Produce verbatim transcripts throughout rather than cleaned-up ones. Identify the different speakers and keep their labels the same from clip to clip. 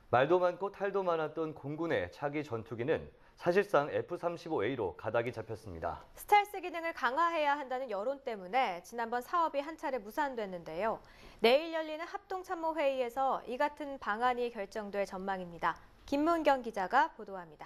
Speaker 1: 말도 많고 탈도 많았던 공군의 차기 전투기는 사실상 에프 삼십오 에이로 가닥이 잡혔습니다.
Speaker 2: 스텔스 기능을 강화해야 한다는 여론 때문에 지난번 사업이 한 차례 무산됐는데요. 내일 열리는 합동참모회의에서 이 같은 방안이 결정될 전망입니다. 김문경 기자가 보도합니다.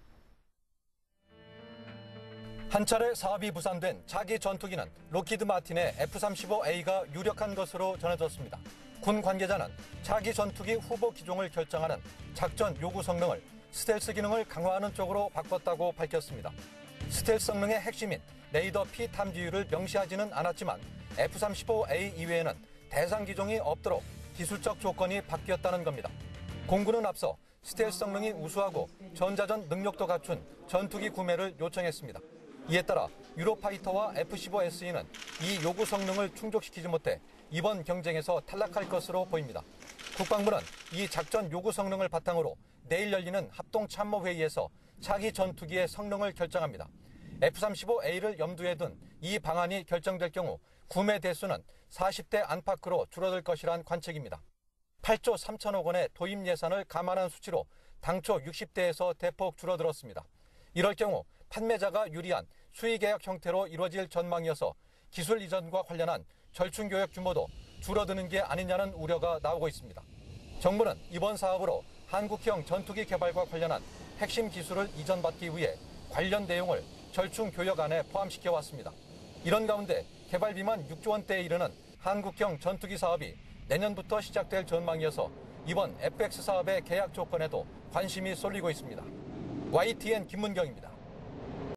Speaker 3: 한 차례 사업이 무산된 차기 전투기는 록히드 마틴의 에프 삼십오 에이가 유력한 것으로 전해졌습니다. 군 관계자는 차기 전투기 후보 기종을 결정하는 작전 요구 성능을 스텔스 기능을 강화하는 쪽으로 바꿨다고 밝혔습니다. 스텔스 성능의 핵심인 레이더 피 탐지율을 명시하지는 않았지만 에프 삼십오 에이 이외에는 대상 기종이 없도록 기술적 조건이 바뀌었다는 겁니다. 공군은 앞서 스텔스 성능이 우수하고 전자전 능력도 갖춘 전투기 구매를 요청했습니다. 이에 따라 유로파이터와 에프 십오 에스이는 이 요구 성능을 충족시키지 못해 이번 경쟁에서 탈락할 것으로 보입니다. 국방부는 이 작전 요구 성능을 바탕으로 내일 열리는 합동참모회의에서 차기 전투기의 성능을 결정합니다. 에프 삼십오 에이를 염두에 둔 이 방안이 결정될 경우 구매 대수는 사십 대 안팎으로 줄어들 것이란 관측입니다. 팔조 삼천억 원의 도입 예산을 감안한 수치로 당초 육십 대에서 대폭 줄어들었습니다. 이럴 경우 판매자가 유리한 수의계약 형태로 이루어질 전망이어서 기술 이전과 관련한 절충교역 규모도 줄어드는 게 아니냐는 우려가 나오고 있습니다. 정부는 이번 사업으로 한국형 전투기 개발과 관련한 핵심 기술을 이전받기 위해 관련 내용을 절충교역안에 포함시켜 왔습니다. 이런 가운데 개발비만 육조 원대에 이르는 한국형 전투기 사업이 내년부터 시작될 전망이어서 이번 에프엑스 사업의 계약 조건에도 관심이 쏠리고 있습니다. 와이티엔 김문경입니다.